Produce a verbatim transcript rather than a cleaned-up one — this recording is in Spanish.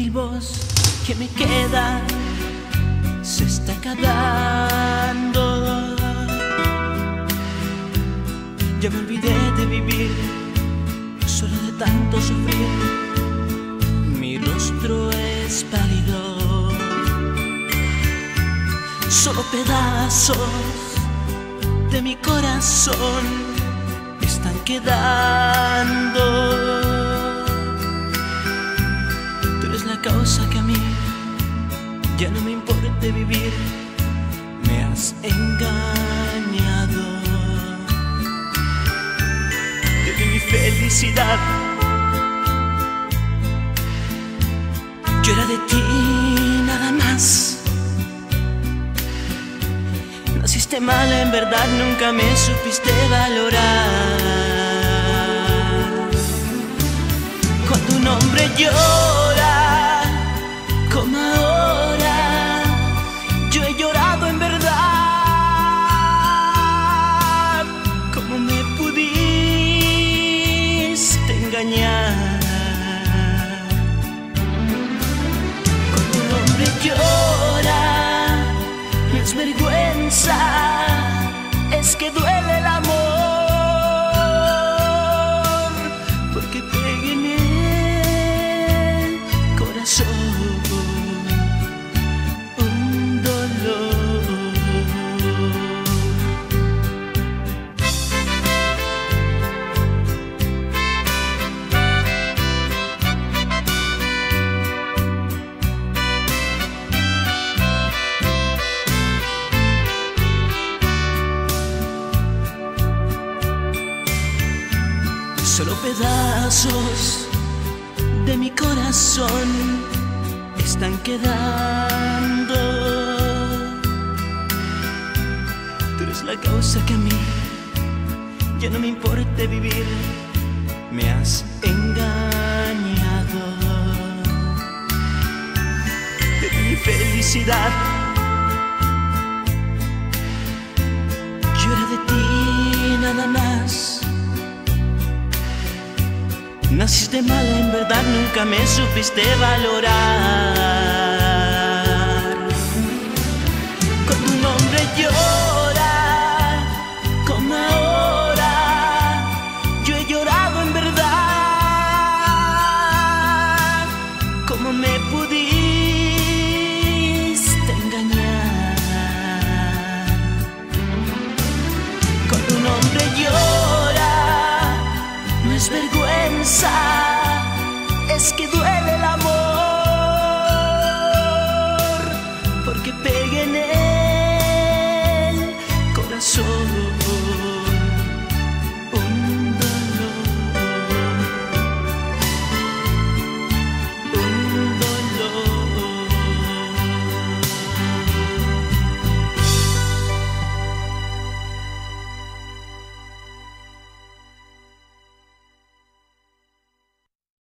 débil voz que me queda se está acabando. Ya me olvidé de vivir, solo de tanto sufrir. Mi rostro es pálido, solo pedazos de mi corazón están quedando. Tú eres la causa que a mí ya no me importa vivir. Me has engañado. Te di mi felicidad, yo era de ti nada más. Naciste mal, en verdad nunca me supiste valorar. Cuando un hombre llora, como ahora, yo he llorado en verdad. ¿Cómo me pudiste engañar? Cuando un hombre llora, no es vergüenza, es que duele el amor, porque pega en el corazón un dolor. Solo pedazos de mi corazón están quedando. Tú eres la causa que a mí ya no me importa vivir. Me has engañado. Te di mi felicidad, yo era de ti nada más. Naciste mal, en verdad nunca me supiste valorar. Cuando un hombre llora, como ahora, yo he llorado en verdad. ¿Cómo me pudiste engañar? Cuando un hombre llora, no es vergüenza, es que duele